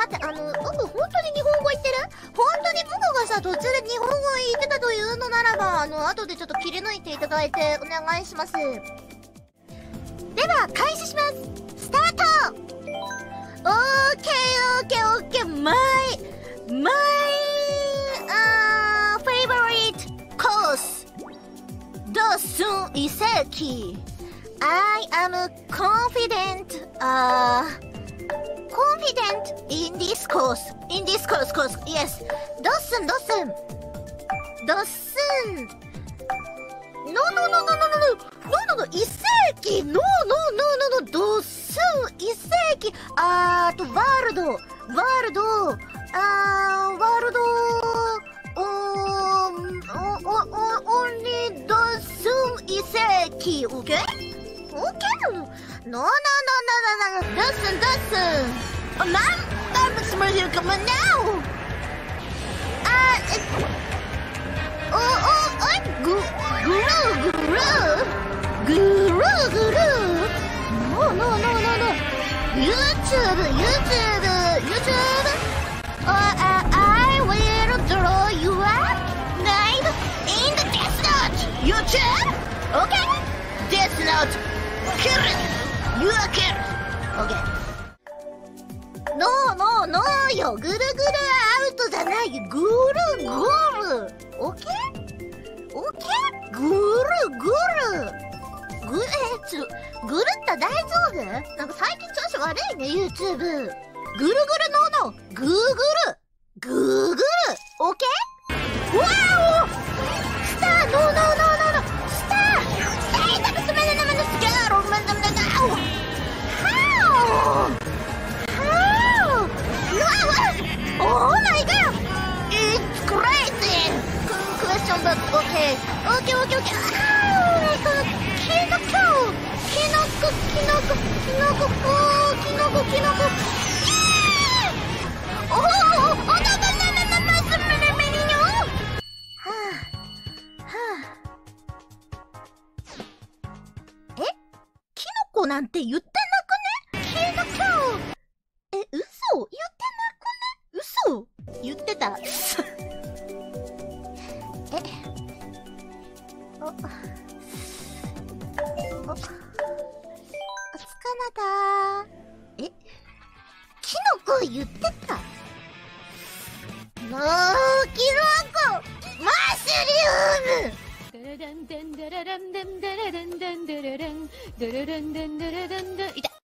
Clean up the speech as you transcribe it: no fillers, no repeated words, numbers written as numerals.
待って、僕本当に日本語言ってる？本当に僕がさ、途中で日本語言ってたというのならば、後でちょっと切り抜いていただいてお願いします。では、開始します。スタート。オーケーオーケーオーケー。my favorite course. ドスン遺跡。I am confident in this course. Yes. ドッスン。No, 遺跡。No, ドッスン遺跡。ワールド。only ドッスン遺跡。Okay? No. Listen. I'm ready. Come on now. Guru. No. YouTube. I will draw your name in the Death Note. YouTube. Okay? Death Note. Kill. You are killed. Okay. No よ。ぐるぐるアウトじゃないよ。ぐる。Okay? ぐる。ぐるった大丈夫？なんか最近調子悪いね、YouTube。ぐるぐるの。ぐーぐる。Okay? わお！スター、No。スター痛くすめなのスギャーローマンダムだが。How? Oh my god! It's crazy! Question but okay. Kinoko. Oh, no,え？キノコなんて言ってなくね？キノコ。嘘？言ってなくね？嘘？言ってた。おつかなだ。キノコ言ってた。もう、キノコマッシュリウム。いた。